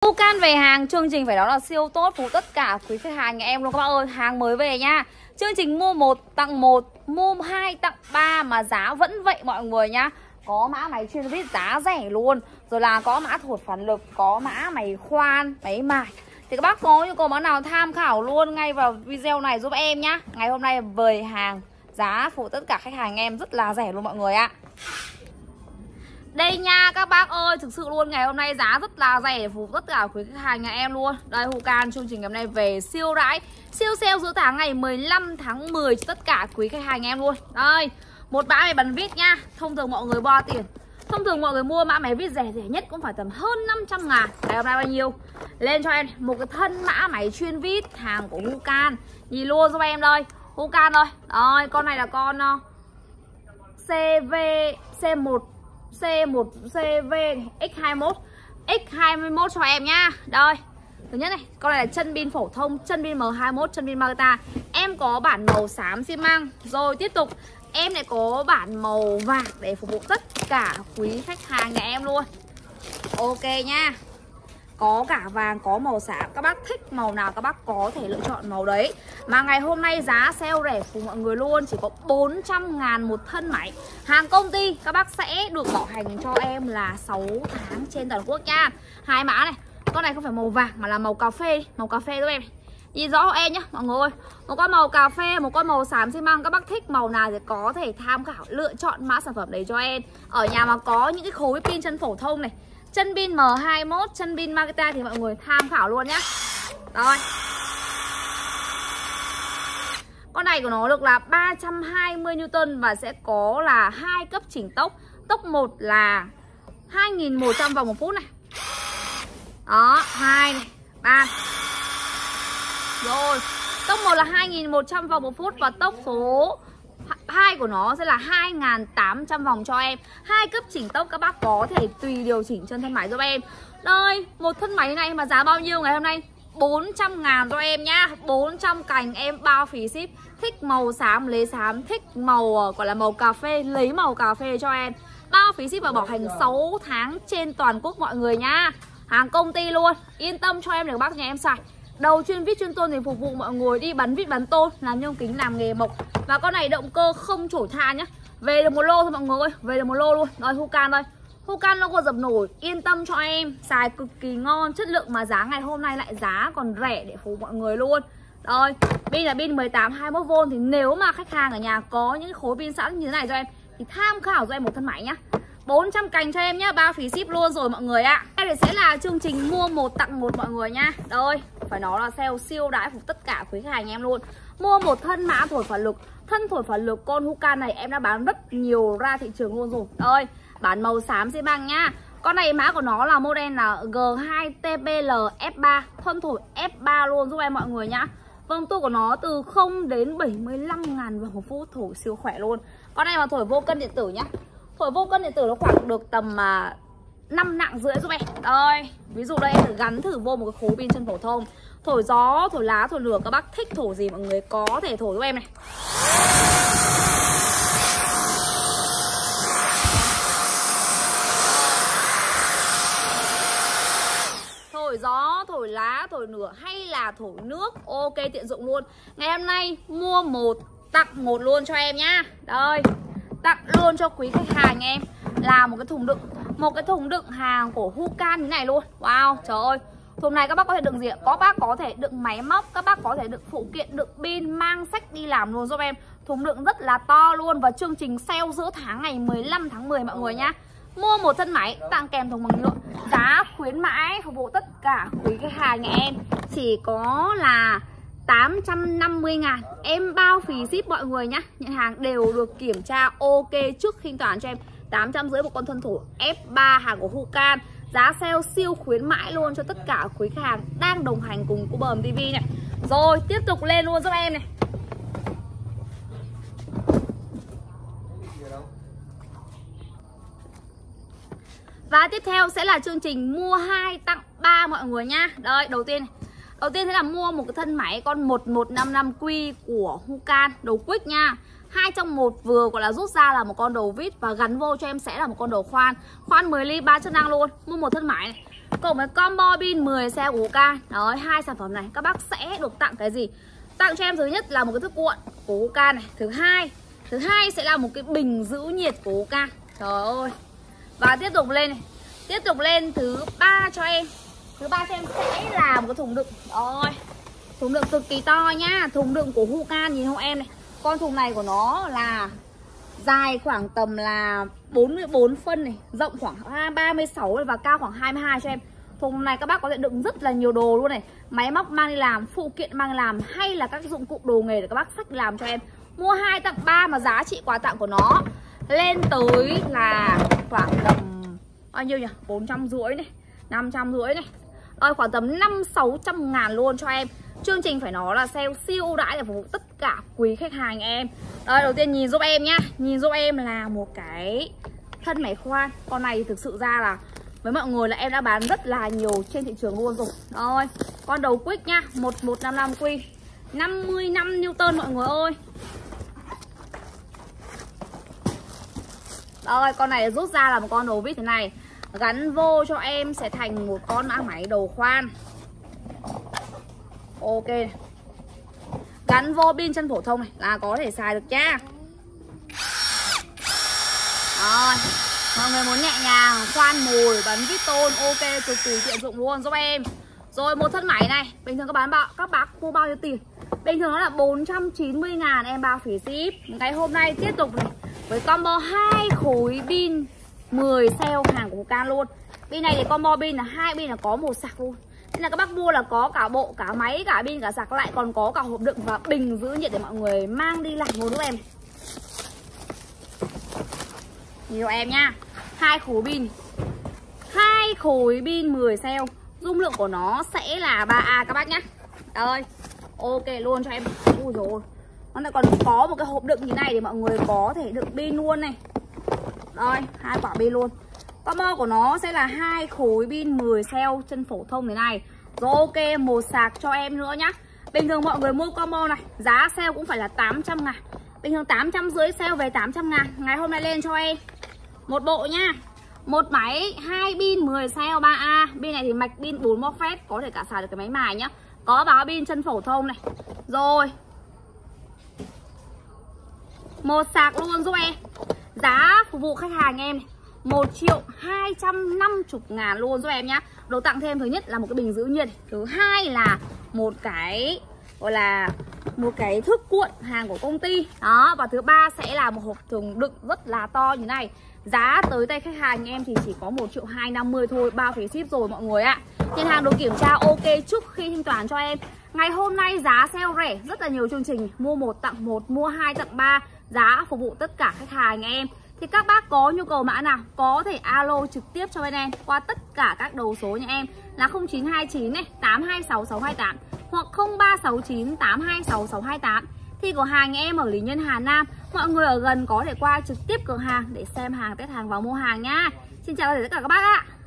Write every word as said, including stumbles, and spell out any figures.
Hucan về hàng, chương trình phải đó là siêu tốt phục tất cả quý khách hàng nhà em luôn các bác ơi. Hàng mới về nha. Chương trình mua một tặng một, mua hai tặng ba mà giá vẫn vậy mọi người nhá. Có mã máy chuyên vít giá rẻ luôn. Rồi là có mã thổi phản lực, có mã máy khoan, máy mài. Thì các bác có nhu cầu món nào tham khảo luôn ngay vào video này giúp em nhá. Ngày hôm nay về hàng, giá phụ tất cả khách hàng em rất là rẻ luôn mọi người ạ. Đây nha các bác ơi, thực sự luôn ngày hôm nay giá rất là rẻ phục tất cả quý khách hàng nhà em luôn. Đây Hucan chương trình ngày hôm nay về siêu đãi, siêu sale giữa tháng ngày mười lăm tháng mười cho tất cả quý khách hàng nhà em luôn. Đây, một mã máy bắn vít nha. Thông thường mọi người bo tiền, thông thường mọi người mua mã máy vít rẻ rẻ nhất cũng phải tầm hơn năm trăm ngàn. Ngày hôm nay bao nhiêu? Lên cho em một cái thân mã máy chuyên vít hàng của Hucan. Nhìn luôn giúp em đây, Hucan thôi. Rồi, con này là con uh, xê vê xê một xê một xê vê ích hai mốt ích hai mốt cho em nhá. Đây, thứ nhất này, con này là chân pin phổ thông, chân pin M hai mốt, chân pin Magata. Em có bản màu xám xi măng. Rồi tiếp tục em lại có bản màu vàng để phục vụ tất cả quý khách hàng nhà em luôn. Ok nha. Có cả vàng, có màu xám. Các bác thích màu nào các bác có thể lựa chọn màu đấy. Mà ngày hôm nay giá sale rẻ của mọi người luôn. Chỉ có bốn trăm ngàn một thân máy. Hàng công ty các bác sẽ được bảo hành cho em là sáu tháng trên toàn quốc nha. Hai mã này. Con này không phải màu vàng mà là màu cà phê. Màu cà phê giúp em. Nhìn rõ em nhá mọi người ơi. Một con màu cà phê, một con màu xám xi măng. Các bác thích màu nào thì có thể tham khảo lựa chọn mã sản phẩm đấy cho em. Ở nhà mà có những cái khối pin chân phổ thông này, chân pin M hai mốt, chân pin Magata thì mọi người tham khảo luôn nhá. Rồi. Con này của nó được là ba trăm hai mươi Newton và sẽ có là hai cấp chỉnh tốc. Tốc một là hai nghìn một trăm vòng một phút này. Đó, hai này, ba. Rồi, tốc một là hai nghìn một trăm vòng một phút và tốc số hai của nó sẽ là hai nghìn tám trăm vòng cho em. Hai cấp chỉnh tốc các bác có thể tùy điều chỉnh chân thân máy giúp em. Đây, một thân máy này mà giá bao nhiêu ngày hôm nay? bốn trăm ngàn cho em nhá. bốn trăm cành em bao phí ship. Thích màu xám lấy xám, thích màu gọi là màu cà phê lấy màu cà phê cho em. Bao phí ship và bảo hành sáu tháng trên toàn quốc mọi người nhá. Hàng công ty luôn. Yên tâm cho em để các bác nhà em xài. Đầu chuyên vít chuyên tôn thì phục vụ mọi người đi bắn vít bắn tôn, làm nhôm kính, làm nghề mộc. Và con này động cơ không trổi than nhá. Về được một lô thôi mọi người ơi, về được một lô luôn. Rồi Hucan đây. Hucan logo dập nổi, yên tâm cho em, xài cực kỳ ngon, chất lượng mà giá ngày hôm nay lại giá còn rẻ để phục vụ mọi người luôn. Rồi, pin là pin mười tám hai mươi mốt vôn thì nếu mà khách hàng ở nhà có những khối pin sẵn như thế này cho em thì tham khảo cho em một thân máy nhá. bốn trăm cành cho em nhá, bao phí ship luôn rồi mọi người ạ. Đây sẽ là chương trình mua một tặng một mọi người nhá. Đây, phải nói là sale siêu đãi phục tất cả quý khách hàng em luôn. Mua một thân mã thổi phản lực. Thân thổi phản lực con Hucan này em đã bán rất nhiều ra thị trường luôn rồi. Đây, bản màu xám xi măng nhá. Con này mã của nó là model là G hai T B L F ba, thân thổi F ba luôn giúp em mọi người nhá. Vòng tua của nó từ không đến bảy mươi lăm ngàn vòng một phút, thổi siêu khỏe luôn. Con này mà thổi vô cân điện tử nhá. Thổi vô cân điện tử nó khoảng được tầm uh, năm nặng rưỡi giúp em. Đây, ví dụ đây em thử gắn thử vô một cái khối pin chân phổ thông. Thổi gió, thổi lá, thổi lửa, các bác thích thổi gì mọi người có thể thổi giúp em này. Thổi gió, thổi lá, thổi lửa hay là thổi nước, ok tiện dụng luôn. Ngày hôm nay mua một tặng một luôn cho em nhá. Đây, tặng luôn cho quý khách hàng em là một cái thùng đựng, một cái thùng đựng hàng của Hucan như này luôn. Wow, trời ơi. Thùng này các bác có thể đựng gì ạ? Có bác có thể đựng máy móc, các bác có thể đựng phụ kiện, đựng pin, mang sách đi làm luôn giúp em. Thùng đựng rất là to luôn và chương trình sale giữa tháng ngày mười lăm tháng mười mọi người nhá. Mua một thân máy tặng kèm thùng bằng nhựa. Giá khuyến mãi phục vụ tất cả quý khách hàng nhà em chỉ có là tám trăm năm mươi ngàn. Em bao phí ship mọi người nhá. Nhận hàng đều được kiểm tra ok trước khi thanh toán cho em. Tám trăm rưỡi một con thân thổi F ba hàng của Hucan. Giá sale siêu khuyến mãi luôn cho tất cả quý khách hàng đang đồng hành cùng Cú Bờm ti vi này. Rồi tiếp tục lên luôn giúp em này. Và tiếp theo sẽ là chương trình mua hai tặng ba mọi người nha. Đây, đầu tiên Đầu tiên sẽ là mua một cái thân máy con một một năm năm Q của Hucan, đầu quick nha. Hai trong một, vừa gọi là rút ra là một con đầu vít và gắn vô cho em sẽ là một con đầu khoan. Khoan mười ly ba chức năng luôn. Mua một thân máy này. cộng với combo pin mười cell của Hoka. Đấy, hai sản phẩm này các bác sẽ được tặng cái gì? Tặng cho em thứ nhất là một cái thức cuộn của Hoka này. Thứ hai Thứ hai sẽ là một cái bình giữ nhiệt của Hoka. Trời ơi. Và tiếp tục lên này. Tiếp tục lên thứ ba cho em. Thứ ba cho em sẽ là một cái thùng đựng. Rồi. Thùng đựng cực kỳ to nhá. Thùng đựng của Hoka nhìn không em này. Con thùng này của nó là dài khoảng tầm là bốn mươi bốn phân này, rộng khoảng ba mươi sáu và cao khoảng hai mươi hai cho em. Thùng này các bác có thể đựng rất là nhiều đồ luôn này. Máy móc mang đi làm, phụ kiện mang đi làm, hay là các dụng cụ đồ nghề để các bác xách làm cho em. Mua hai tặng ba mà giá trị quà tặng của nó lên tới là khoảng tầm bao nhiêu nhỉ? bốn trăm rưỡi này, năm trăm rưỡi này. Rồi khoảng tầm năm sáu trăm ngàn luôn cho em. Chương trình phải nói là sale siêu ưu đãi để phục vụ tất cả quý khách hàng em. Rồi đầu tiên nhìn giúp em nhá. Nhìn giúp em là một cái thân máy khoan. Con này thực sự ra là với mọi người là em đã bán rất là nhiều trên thị trường luôn rồi. Rồi, con đầu quick nhá, một một năm năm quy, năm mươi lăm Newton mọi người ơi. Rồi, con này rút ra là một con đầu vít thế này. Gắn vô cho em sẽ thành một con mã máy đầu khoan. Ok này. Gắn vô pin chân phổ thông này là có thể xài được nha. Rồi, mọi người muốn nhẹ nhàng khoan mồi bắn Viton, ok, cực kỳ tiện dụng luôn giúp em. Rồi một thân máy này, bình thường các bán bao, các bác mua bao nhiêu tiền? Bình thường nó là bốn trăm chín mươi ngàn em bao phí ship. Ngày hôm nay tiếp tục này với combo hai khối pin mười cell hàng của Hoka luôn. Pin này thì combo pin là hai pin là có một sạc luôn. Nên là các bác mua là có cả bộ, cả máy, cả pin, cả sạc, lại còn có cả hộp đựng và bình giữ nhiệt để mọi người mang đi làm luôn giúp em. Nhiều em nhá. Hai khối pin. Hai khối pin mười cell. Dung lượng của nó sẽ là ba A các bác nhá. Rồi. Ok luôn cho em. Ui dồi. Nó lại còn có một cái hộp đựng như này để mọi người có thể đựng pin luôn này. Rồi, hai quả pin luôn. Combo của nó sẽ là hai khối pin mười cell chân phổ thông thế này. Rồi ok, một sạc cho em nữa nhá. Bình thường mọi người mua combo này, giá sale cũng phải là tám trăm ngàn. Bình thường tám trăm rưỡi sale về tám trăm ngàn. Ngày hôm nay lên cho em một bộ nha. Một máy, hai pin mười cell ba A. Pin này thì mạch pin bốn MOSFET, có thể cả xài được cái máy mài nhá. Có báo pin chân phổ thông này. Rồi. Một sạc luôn giúp em. Giá phục vụ khách hàng em này một triệu hai trăm năm mươi ngàn luôn giúp em nhá. Đồ tặng thêm thứ nhất là một cái bình giữ nhiệt. Thứ hai là một cái gọi là một cái thước cuộn hàng của công ty. Đó, và thứ ba sẽ là một hộp thùng đựng rất là to như này. Giá tới tay khách hàng em thì chỉ có một triệu hai trăm năm mươi thôi, bao phí ship rồi mọi người ạ. Nhân hàng được kiểm tra ok trước khi thanh toán cho em. Ngày hôm nay giá sale rẻ, rất là nhiều chương trình mua một tặng một, mua hai tặng ba, giá phục vụ tất cả khách hàng em. Thì các bác có nhu cầu mã nào có thể alo trực tiếp cho bên em qua tất cả các đầu số nhà em là không chín hai chín này, tám hai sáu sáu hai tám hoặc không ba sáu chín tám hai sáu sáu hai tám. Thì cửa hàng nhà em ở Lý Nhân Hà Nam, mọi người ở gần có thể qua trực tiếp cửa hàng để xem hàng, test hàng và mua hàng nha. Xin chào tất cả các bác ạ.